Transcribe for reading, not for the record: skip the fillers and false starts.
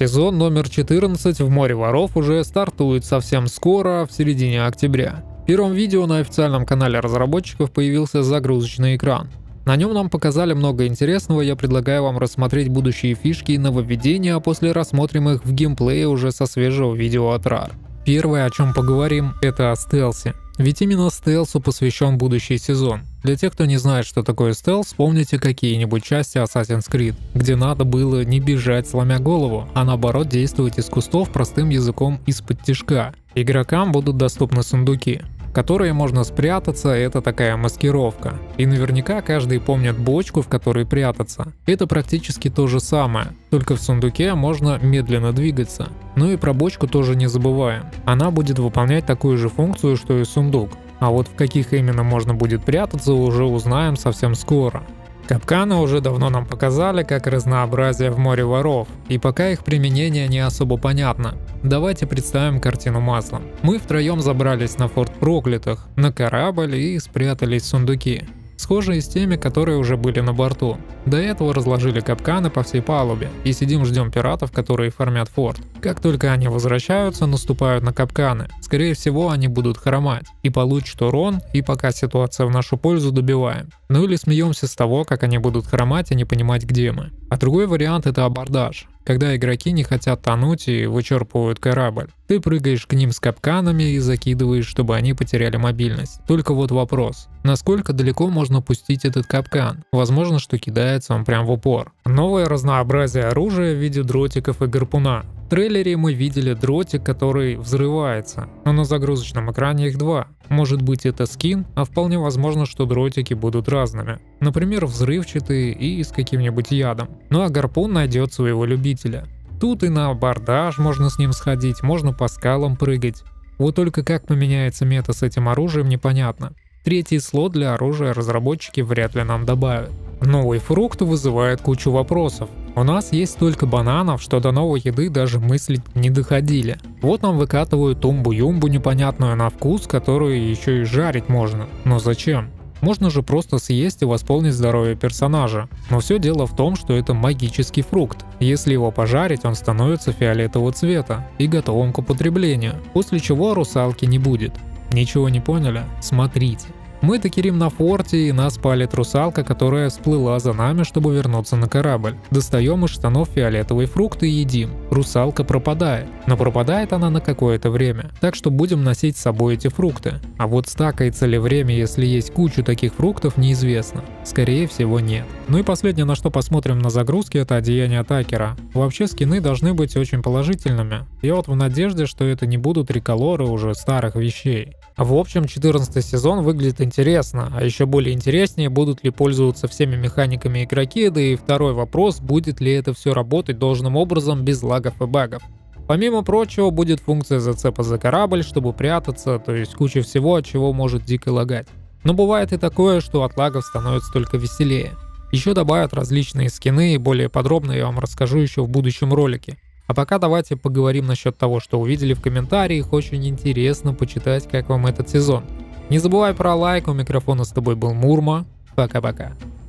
Сезон номер 14 в море воров уже стартует совсем скоро, в середине октября. В первом видео на официальном канале разработчиков появился загрузочный экран. На нем нам показали много интересного, я предлагаю вам рассмотреть будущие фишки и нововведения, а после рассмотрим их в геймплее уже со свежего видео от RAR. Первое, о чем поговорим, это о стелсе. Ведь именно стелсу посвящен будущий сезон. Для тех, кто не знает, что такое стелс, вспомните какие-нибудь части Assassin's Creed, где надо было не бежать сломя голову, а наоборот действовать из кустов простым языком из-под тишка. Игрокам будут доступны сундуки, в которые можно спрятаться, это такая маскировка. И наверняка каждый помнит бочку, в которой прятаться. Это практически то же самое, только в сундуке можно медленно двигаться. Ну и про бочку тоже не забываем. Она будет выполнять такую же функцию, что и сундук. А вот в каких именно можно будет прятаться, уже узнаем совсем скоро. Капканы уже давно нам показали, как разнообразие в море воров, и пока их применение не особо понятно. Давайте представим картину маслом. Мы втроем забрались на форт проклятых, на корабль и спрятались в сундуки, схожие с теми, которые уже были на борту. До этого разложили капканы по всей палубе и сидим ждем пиратов, которые формят форт. Как только они возвращаются, наступают на капканы. Скорее всего, они будут хромать и получат урон, и пока ситуация в нашу пользу, добиваем. Ну или смеемся с того, как они будут хромать и не понимать, где мы. А другой вариант — это абордаж, когда игроки не хотят тонуть и вычерпывают корабль. Ты прыгаешь к ним с капканами и закидываешь, чтобы они потеряли мобильность. Только вот вопрос: насколько далеко можно пустить этот капкан? Возможно, что кидается он прям в упор. Новое разнообразие оружия в виде дротиков и гарпуна. В трейлере мы видели дротик, который взрывается, но на загрузочном экране их два. Может быть, это скин, а вполне возможно, что дротики будут разными. Например, взрывчатые и с каким-нибудь ядом. Ну а гарпун найдет своего любителя. Тут и на абордаж можно с ним сходить, можно по скалам прыгать. Вот только как поменяется мета с этим оружием, непонятно. Третий слот для оружия разработчики вряд ли нам добавят. Новый фрукт вызывает кучу вопросов. У нас есть столько бананов, что до новой еды даже мыслить не доходили. Вот нам выкатывают тумбу-юмбу непонятную на вкус, которую еще и жарить можно. Но зачем? Можно же просто съесть и восполнить здоровье персонажа. Но все дело в том, что это магический фрукт. Если его пожарить, он становится фиолетового цвета и готовым к употреблению, после чего русалки не будет. Ничего не поняли? Смотрите. Мы докерим на форте, и нас палит русалка, которая всплыла за нами, чтобы вернуться на корабль. Достаем из штанов фиолетовый фрукт и едим. Русалка пропадает. Но пропадает она на какое-то время. Так что будем носить с собой эти фрукты. А вот стакается ли время, если есть кучу таких фруктов, неизвестно. Скорее всего, нет. Ну и последнее, на что посмотрим на загрузке, это одеяние Такера. Вообще скины должны быть очень положительными. Я вот в надежде, что это не будут реколоры уже старых вещей. В общем, 14 сезон выглядит интересно, а еще более интереснее, будут ли пользоваться всеми механиками игроки, да и второй вопрос, будет ли это все работать должным образом без лагов и багов. Помимо прочего, будет функция зацепа за корабль, чтобы прятаться, то есть куча всего, от чего может дико лагать. Но бывает и такое, что от лагов становится только веселее. Еще добавят различные скины, и более подробно я вам расскажу еще в будущем ролике. А пока давайте поговорим насчет того, что увидели в комментариях, очень интересно почитать, как вам этот сезон. Не забывай про лайк, у микрофона с тобой был Мурма, пока-пока.